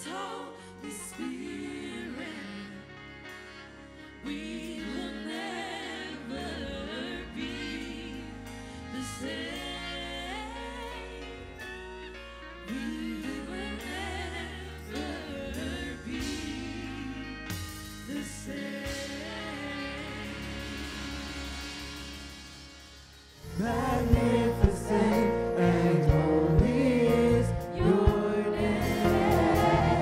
Holy Spirit, we will never be the same. We will never be the same. Magnificent and holy is your name.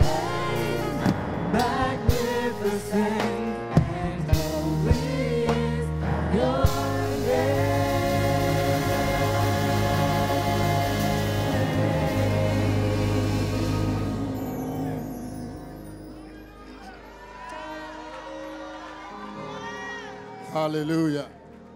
Magnificent and holy is your name. Hallelujah.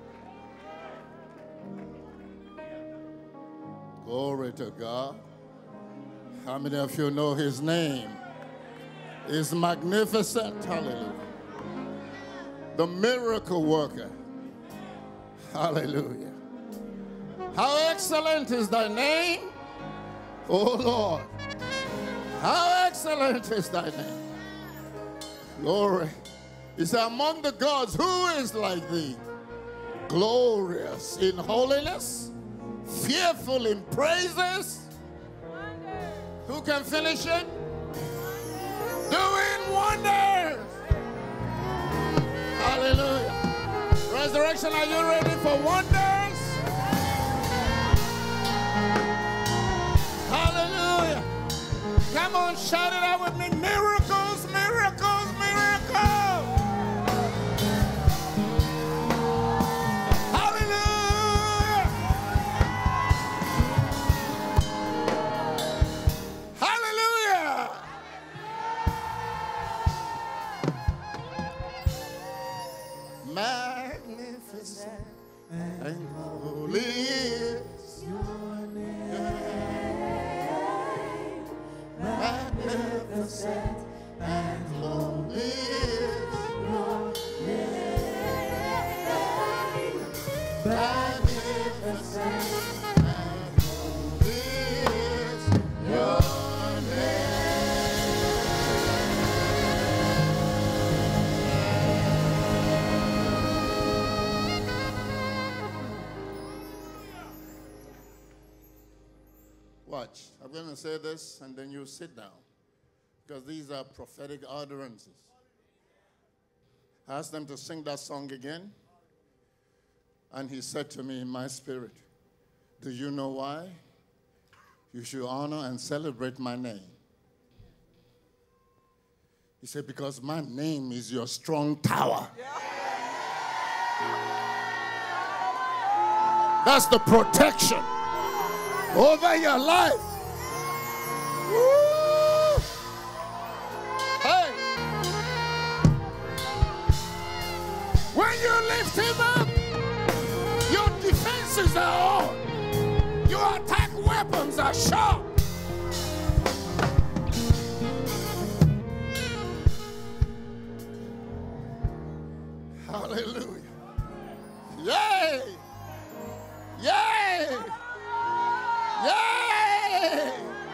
Glory to God. How many of you know his name is magnificent? Hallelujah. The miracle worker. Hallelujah. How excellent is thy name, O Lord. How excellent is thy name. Glory. He said, among the gods, who is like thee? Glorious in holiness, fearful in praises. Who can finish it? Doing wonders. Hallelujah. Resurrection, are you ready for wonders? Hallelujah. Come on, shout it out with me. Miracles, miracles, miracles. Magnificent and holy is your name. Magnificent and holy is your name. Magnificent and holy is your name. Watch. I'm going to say this and then you sit down, because these are prophetic utterances. I asked them to sing that song again, and he said to me in my spirit, do you know why? You should honor and celebrate my name. He said, because my name is your strong tower. That's the protection over your life. Woo! Hey! When you lift him up, your defenses are on. Your attack weapons are sharp. Hallelujah. Yay! Yay! Yay!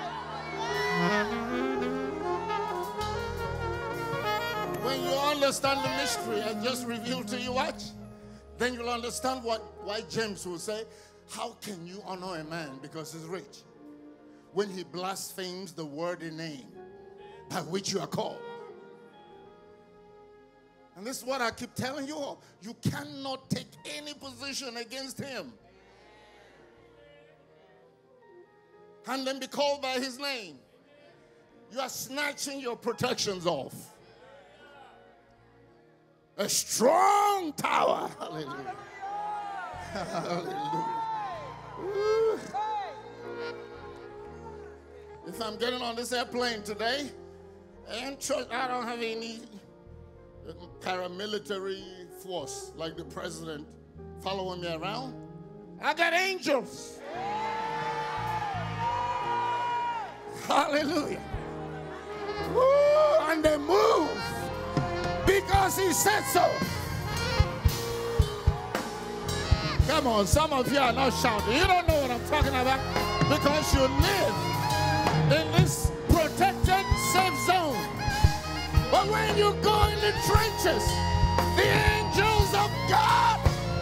When you understand the mystery I just revealed to you, watch, then you'll understand why James will say, how can you honor a man because he's rich when he blasphemes the worthy name by which you are called? And this is what I keep telling you all. You cannot take any position against him and then be called by his name. You are snatching your protections off. A strong tower. Hallelujah. Hallelujah. Woo. If I'm getting on this airplane today, and I don't have any paramilitary force like the president following me around. I got angels. Hallelujah. Woo, and they move because he said so. Come on, some of you are not shouting. You don't know what I'm talking about because you live in this protected, safe zone. But when you go in the trenches, the angels of God,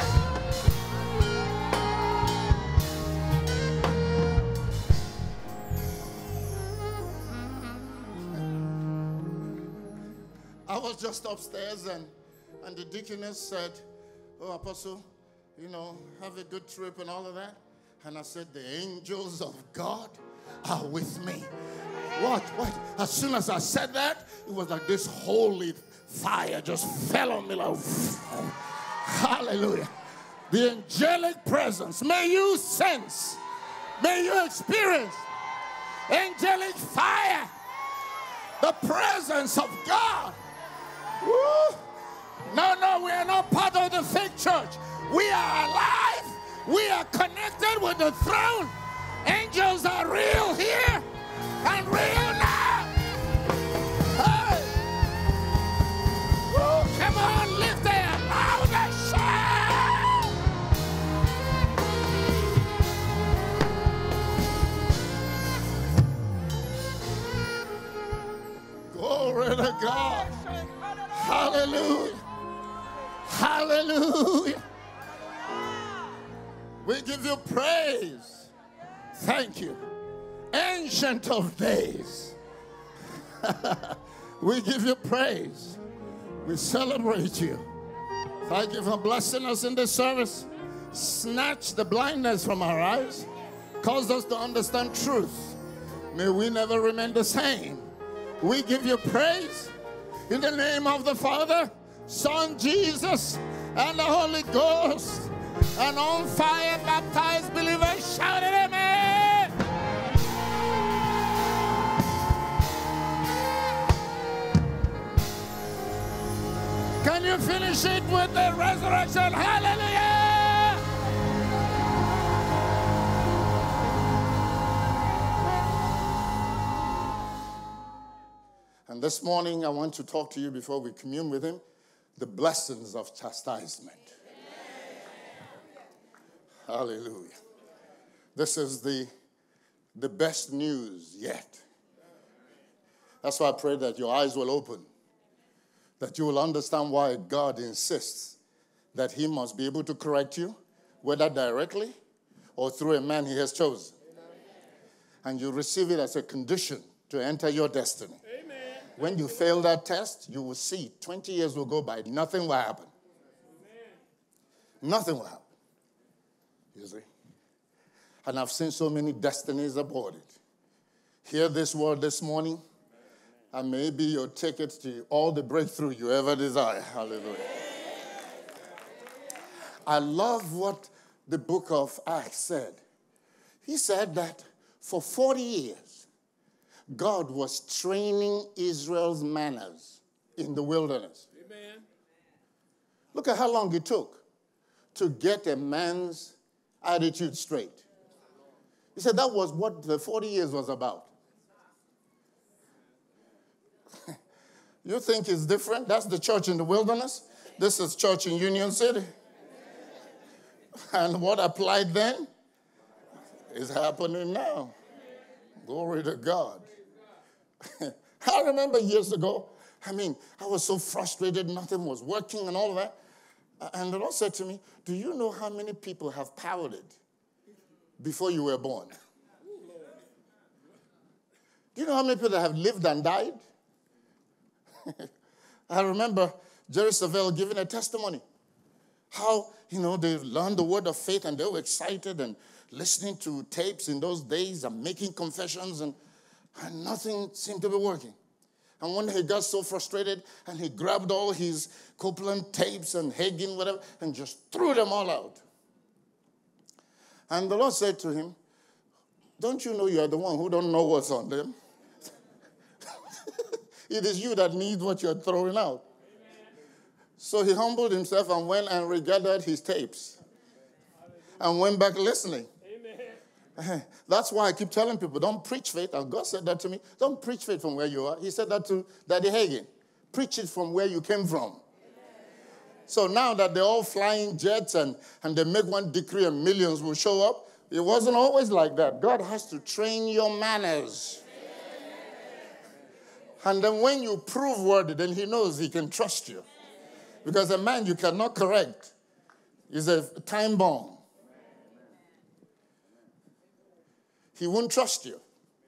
I was just upstairs and the deaconess said, "Oh, Apostle, you know, have a good trip and all of that." And I said, "The angels of God are with me." What? As soon as I said that, it was like this holy fire just fell on me like, hallelujah. The angelic presence. May you sense, may you experience angelic fire, the presence of God. Woo. No, we are not part of the fake church. We are alive. We are connected with the throne. Angels are real here and real now. Hey. Woo. Come on, lift there. Louder shout. Glory to God. Hallelujah. Hallelujah. We give you praise. Thank you. Ancient of days. We give you praise. We celebrate you. Thank you for blessing us in this service. Snatch the blindness from our eyes. Cause us to understand truth. May we never remain the same. We give you praise in the name of the Father, Son Jesus, and the Holy Ghost. And on fire baptized believers shouted amen. Can you finish it with the resurrection? Hallelujah! And this morning I want to talk to you before we commune with him, the blessings of chastisement. Hallelujah. This is the best news yet. That's why I pray that your eyes will open, that you will understand why God insists that he must be able to correct you, whether directly or through a man he has chosen. And you receive it as a condition to enter your destiny. Amen. When you fail that test, you will see 20 years will go by, nothing will happen. Amen. Nothing will happen. You see? And I've seen so many destinies aborted. Hear this word this morning, and maybe your ticket to all the breakthrough you ever desire. Hallelujah. I love what the book of Acts said. He said that for 40 years, God was training Israel's manners in the wilderness. Amen. Look at how long it took to get a man's attitude straight. He said that was what the 40 years was about. You think it's different? That's the church in the wilderness. This is church in Union City. And what applied then is happening now. Glory to God. I remember years ago, I was so frustrated, nothing was working and all of that. And the Lord said to me, "Do you know how many people have pouted before you were born? Do you know how many people have lived and died?" I remember Jerry Savelle giving a testimony. How, they learned the word of faith and they were excited and listening to tapes in those days and making confessions and nothing seemed to be working. And one day he got so frustrated and he grabbed all his Copeland tapes and Hagin, whatever, and just threw them all out. And the Lord said to him, "Don't you know you are the one who don't know what's on them? It is you that need what you're throwing out." Amen. So he humbled himself and went and regathered his tapes and went back listening. Amen. That's why I keep telling people, don't preach faith. And God said that to me. Don't preach faith from where you are. He said that to Daddy Hagin. Preach it from where you came from. Amen. So now that they're all flying jets and they make one decree and millions will show up, it wasn't always like that. God has to train your manners. And then when you prove worthy, then he knows he can trust you. Because a man you cannot correct is a time bomb. He won't trust you.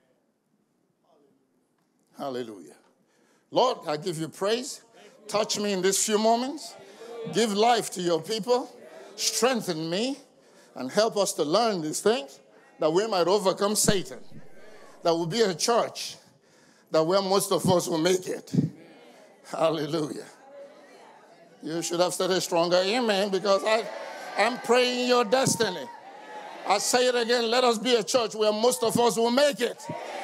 Hallelujah. Lord, I give you praise. Touch me in these few moments. Give life to your people. Strengthen me. And help us to learn these things that we might overcome Satan. That will be a church that where most of us will make it. Hallelujah. You should have said a stronger amen, because I'm praying your destiny. I say it again, let us be a church where most of us will make it.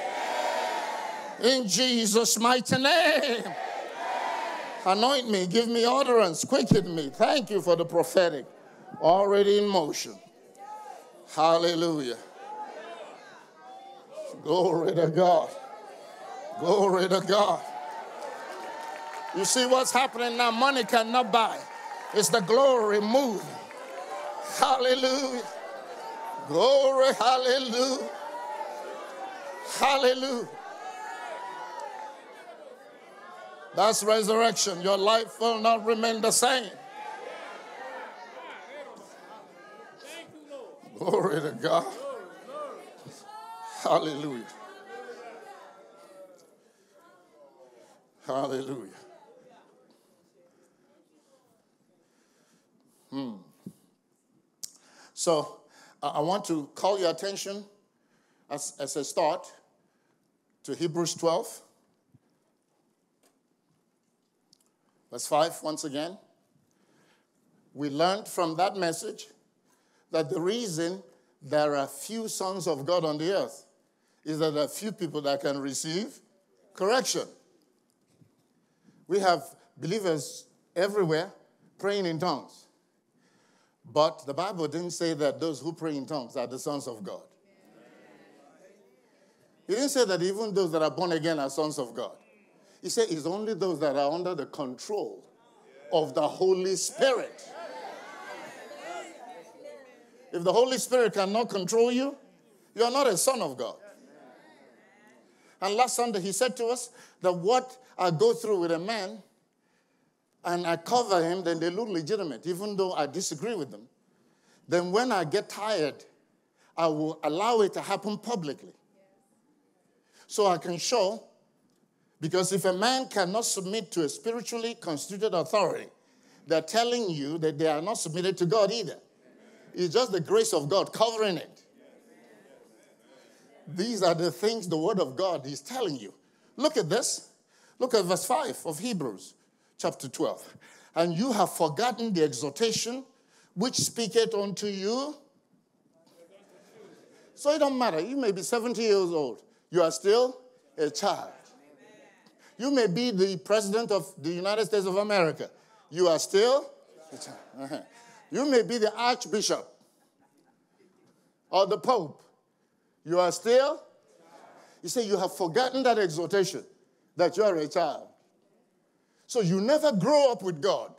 In Jesus' mighty name. Anoint me, give me utterance, quicken me. Thank you for the prophetic already in motion. Hallelujah. Glory to God. Glory to God. You see what's happening now? Money cannot buy. It's the glory moving. Hallelujah. Glory, hallelujah. Hallelujah. That's resurrection. Your life will not remain the same. Glory to God. Hallelujah. Hallelujah. So I want to call your attention as a start to Hebrews 12. Verse 5, once again. We learned from that message that the reason there are few sons of God on the earth is that there are few people that can receive correction. We have believers everywhere praying in tongues. But the Bible didn't say that those who pray in tongues are the sons of God. It didn't say that even those that are born again are sons of God. He said it's only those that are under the control of the Holy Spirit. If the Holy Spirit cannot control you, you are not a son of God. And last Sunday he said to us that what I go through with a man and I cover him, then they look legitimate, even though I disagree with them. Then when I get tired, I will allow it to happen publicly. So I can show, because if a man cannot submit to a spiritually constituted authority, they're telling you that they are not submitted to God either. It's just the grace of God covering it. These are the things the Word of God is telling you. Look at this. Look at verse 5 of Hebrews chapter 12. And you have forgotten the exhortation which speaketh unto you. So it don't matter. You may be 70 years old. You are still a child. You may be the president of the United States of America. You are still a child. You may be the archbishop or the pope. You are still. You say you have forgotten that exhortation that you are a child. So you never grow up with God.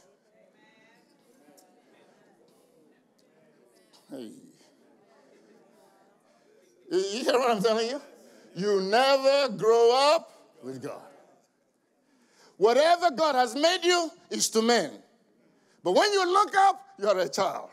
Hey. You hear what I'm telling you? You never grow up with God. Whatever God has made you is to men. But when you look up, you're a child.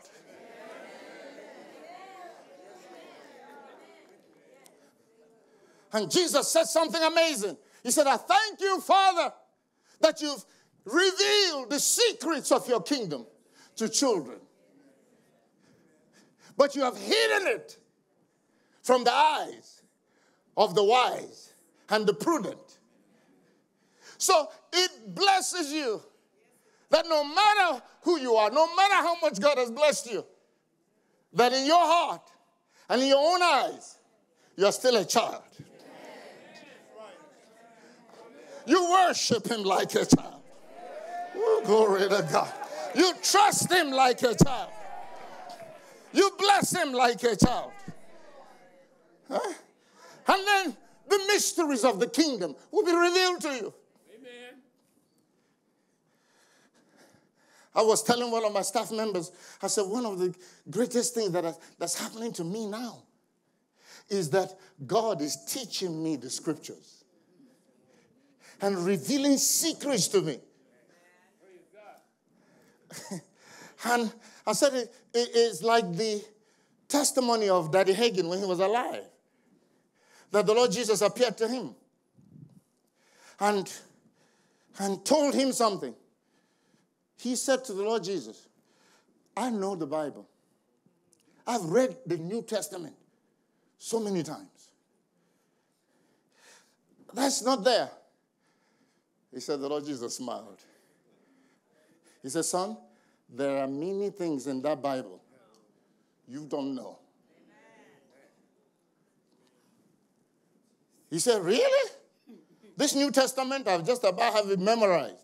And Jesus said something amazing. He said, I thank you, Father, that you've revealed the secrets of your kingdom to children. But you have hidden it from the eyes of the wise and the prudent. So it blesses you that no matter who you are, no matter how much God has blessed you, that in your heart and in your own eyes, you're still a child. You worship him like a child. Ooh, glory to God. You trust him like a child. You bless him like a child. Huh? And then the mysteries of the kingdom will be revealed to you. Amen. I was telling one of my staff members, I said, one of the greatest things that's happening to me now is that God is teaching me the scriptures. and revealing secrets to me. And I said it's like the testimony of Daddy Hagin when he was alive, that the Lord Jesus appeared to him and told him something. He said to the Lord Jesus, I know the Bible. I've read the New Testament so many times. That's not there. He said, the Lord Jesus smiled. He said, son, there are many things in that Bible you don't know. He said, really? This New Testament, I've just about have it memorized.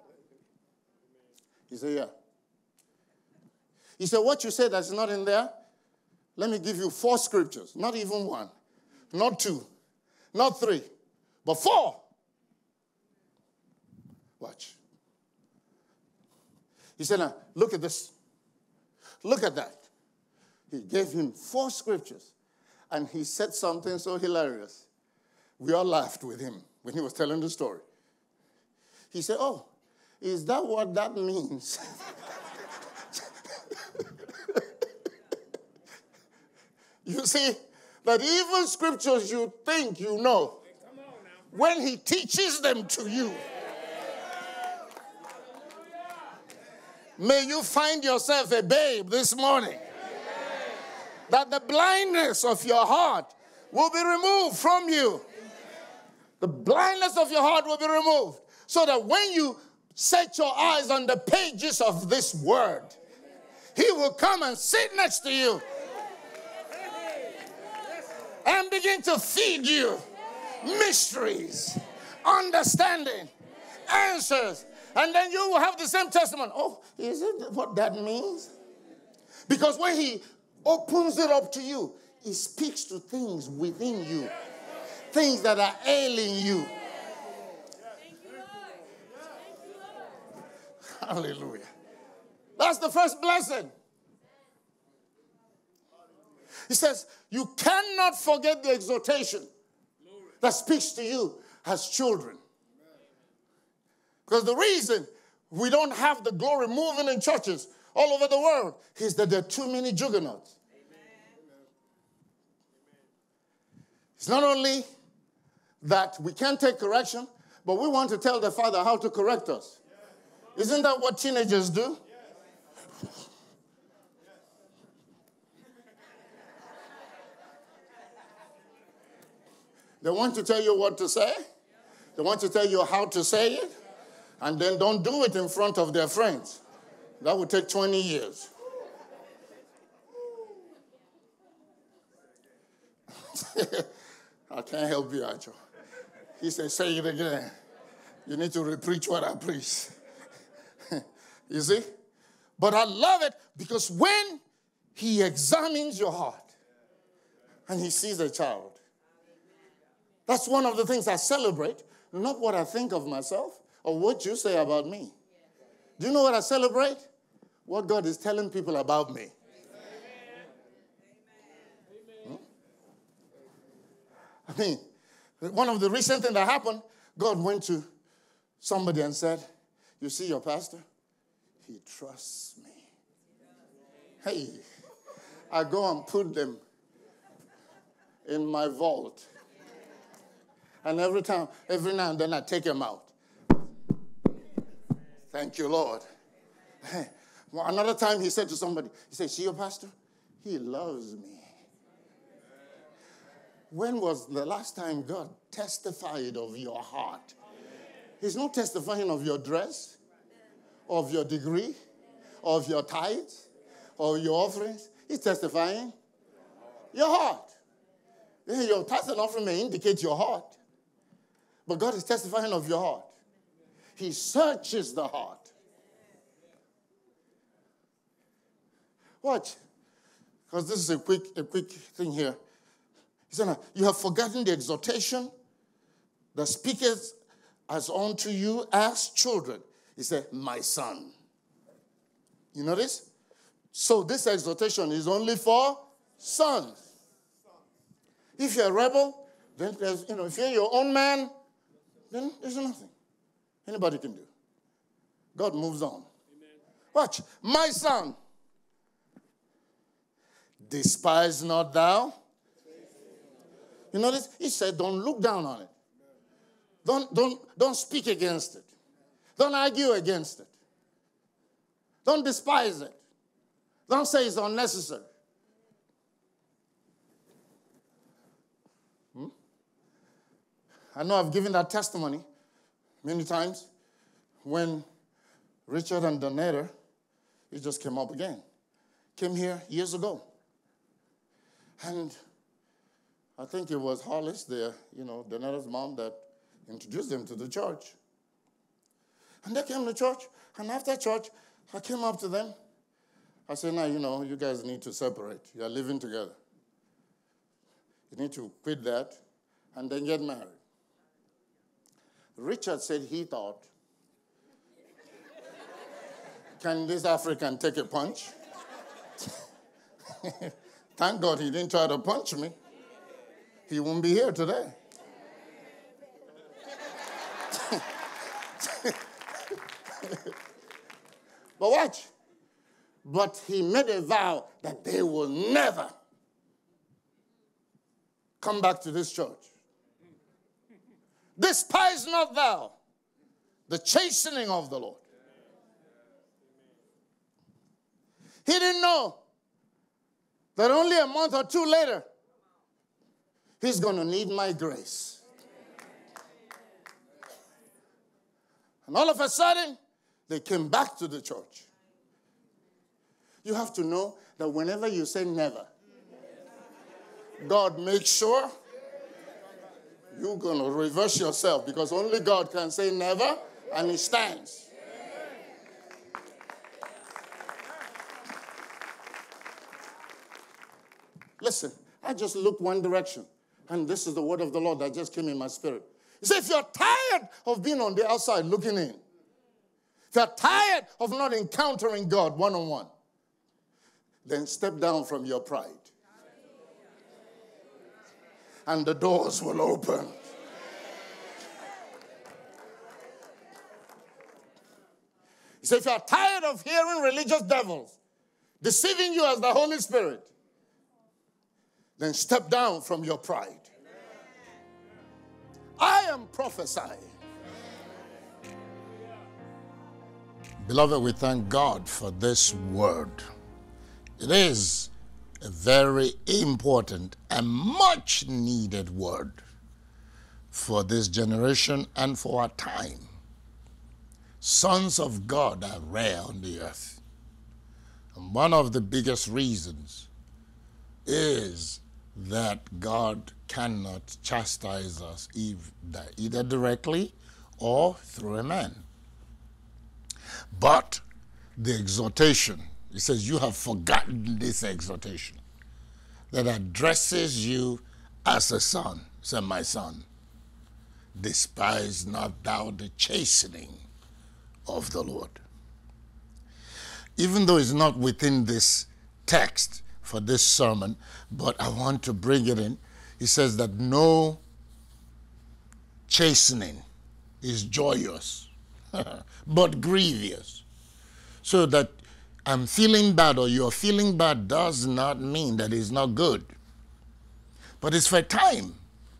He said, yeah. He said, what you said that's not in there, let me give you 4 scriptures. Not even 1, not 2, not 3, but 4. Watch. He said, now, look at this. Look at that. He gave him 4 scriptures. And he said something so hilarious. We all laughed with him when he was telling the story. He said, oh, is that what that means? You see, that even scriptures you think you know, when he teaches them to you, may you find yourself a babe this morning. That the blindness of your heart will be removed from you. The blindness of your heart will be removed. So that when you set your eyes on the pages of this word, he will come and sit next to you and begin to feed you mysteries, understanding, answers. And then you will have the same testimony. Oh, is it what that means? Because when he opens it up to you, he speaks to things within you, things that are ailing you. Hallelujah. That's the first blessing. He says, you cannot forget the exhortation that speaks to you as children. Because the reason we don't have the glory moving in churches all over the world is that there are too many juggernauts. It's not only that we can't take correction, but we want to tell the Father how to correct us. Isn't that what teenagers do? They want to tell you what to say. They want to tell you how to say it. And then don't do it in front of their friends. That would take 20 years. I can't help you, Acho. He said, say it again. You need to preach what I preach. You see? But I love it because when he examines your heart and he sees a child, that's one of the things I celebrate, not what I think of myself or what you say about me. Do you know what I celebrate? What God is telling people about me. I mean, one of the recent things that happened, God went to somebody and said, you see your pastor? He trusts me. Hey, I go and put them in my vault. And every now and then I take them out. Thank you, Lord. Well, another time he said to somebody, he said, see your pastor? He loves me. When was the last time God testified of your heart? He's not testifying of your dress, of your degree, of your tithes, or your offerings. He's testifying your heart. Your tithes and offering may indicate your heart. But God is testifying of your heart. He searches the heart. Watch. Because this is a quick thing here. He said, you have forgotten the exhortation that speaketh as unto you as children. He said, my son. You notice? So this exhortation is only for sons. If you're a rebel, then if you're your own man, then there's nothing anybody can do. God moves on. Watch. My son, despise not thou. You notice? He said, don't look down on it. Don't speak against it. Don't argue against it. Don't despise it. Don't say it's unnecessary. I know I've given that testimony many times when Richard and Donetta, he just came up again. Came here years ago. And I think it was Hollis there, Donetta's mom, that introduced them to the church. And they came to church, and after church, I came up to them. I said, now, you guys need to separate. You are living together. You need to quit that and then get married. Richard said he thought, can this African take a punch? Thank God he didn't try to punch me. He won't be here today. But watch. But he made a vow that they will never come back to this church. Despise not thou the chastening of the Lord. He didn't know that only a month or two later, he's going to need my grace. And all of a sudden, they came back to the church. You have to know that whenever you say never, God makes sure you're going to reverse yourself, because only God can say never, and he stands. Listen, I just looked one direction, and this is the word of the Lord that just came in my spirit. He said, if you're tired of being on the outside looking in, if you're tired of not encountering God one-on-one, then step down from your pride. And the doors will open. He said, if you're tired of hearing religious devils deceiving you as the Holy Spirit, then step down from your pride. I am prophesying. Beloved, we thank God for this word. It is a very important and much needed word for this generation and for our time. Sons of God are rare on the earth. And one of the biggest reasons is that God cannot chastise us either directly or through a man. But the exhortation, he says, you have forgotten this exhortation that addresses you as a son. Say, my son, despise not thou the chastening of the Lord. Even though it's not within this text for this sermon, but I want to bring it in. He says that no chastening is joyous, but grievous. So that I'm feeling bad or you're feeling bad does not mean that it's not good. But it's for time.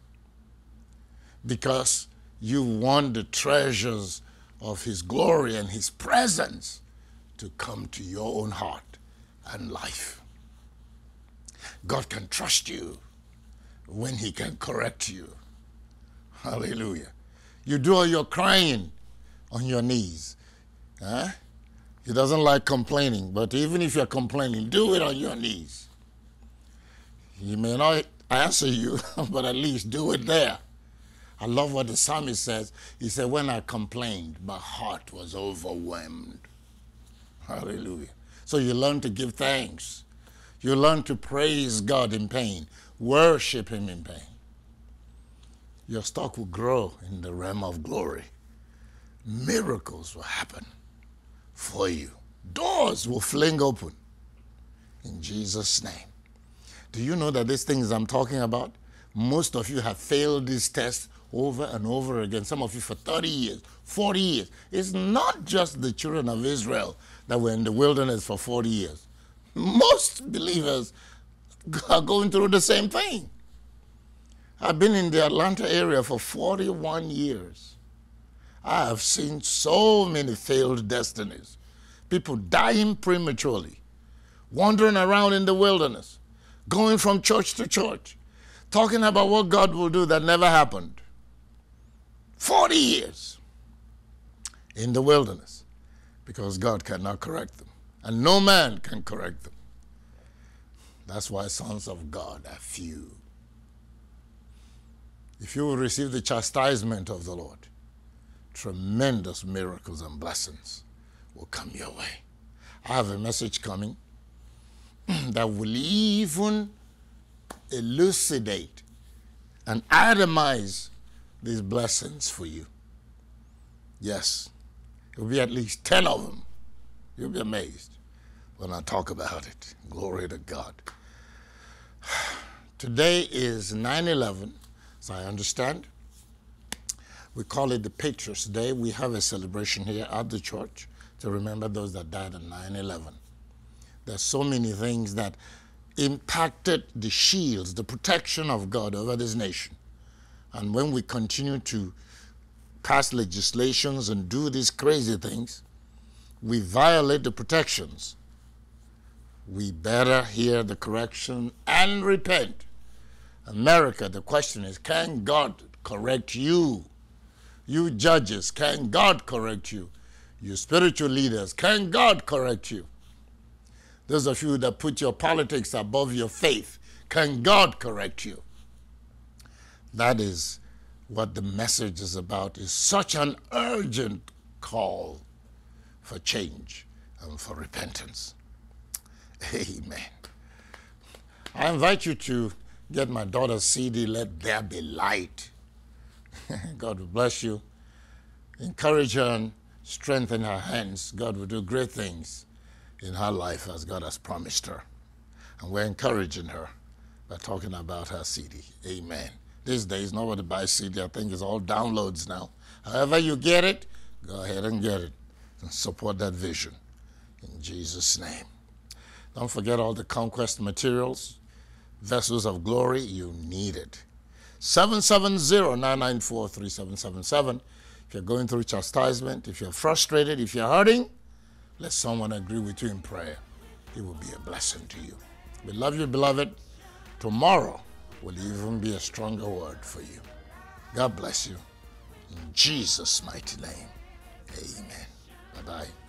Because you want the treasures of his glory and his presence to come to your own heart and life. God can trust you when he can correct you. Hallelujah. You do all your crying on your knees. Huh? He doesn't like complaining, but even if you're complaining, do it on your knees. He may not answer you, but at least do it there. I love what the psalmist says. He said, when I complained, my heart was overwhelmed. Hallelujah. So you learn to give thanks. You learn to praise God in pain, worship him in pain. Your stock will grow in the realm of glory. Miracles will happen for you. Doors will fling open in Jesus' name. Do you know that these things I'm talking about, most of you have failed this test over and over again, some of you for 30 years, 40 years. It's not just the children of Israel that were in the wilderness for 40 years. Most believers are going through the same thing. I've been in the Atlanta area for 41 years. I have seen so many failed destinies. People dying prematurely, wandering around in the wilderness, going from church to church, talking about what God will do that never happened. 40 years in the wilderness because God cannot correct them. And no man can correct them. That's why sons of God are few. If you will receive the chastisement of the Lord, tremendous miracles and blessings will come your way. I have a message coming that will even elucidate and itemize these blessings for you. Yes, it will be at least 10 of them. You'll be amazed when I talk about it. Glory to God. Today is 9/11, as I understand. We call it the Patriots' Day. We have a celebration here at the church to remember those that died on 9/11. There's so many things that impacted the shields, the protection of God over this nation. And when we continue to pass legislations and do these crazy things, we violate the protections. We better hear the correction and repent. America, the question is, can God correct you? You judges, can God correct you? You spiritual leaders, can God correct you? Those of you that put your politics above your faith, can God correct you? That is what the message is about. Is such an urgent call for change and for repentance. Amen. I invite you to get my daughter's CD, Let There Be Light. God will bless you. Encourage her and strengthen her hands. God will do great things in her life as God has promised her. And we're encouraging her by talking about her CD. Amen. These days, nobody buys CD. I think it's all downloads now. However you get it, go ahead and get it and support that vision. In Jesus' name. Don't forget all the conquest materials, vessels of glory. You need it. 770-994-3777. If you're going through chastisement, if you're frustrated, if you're hurting, let someone agree with you in prayer. It will be a blessing to you. We love you, beloved. Tomorrow will even be a stronger word for you. God bless you. In Jesus' mighty name, amen. Bye-bye.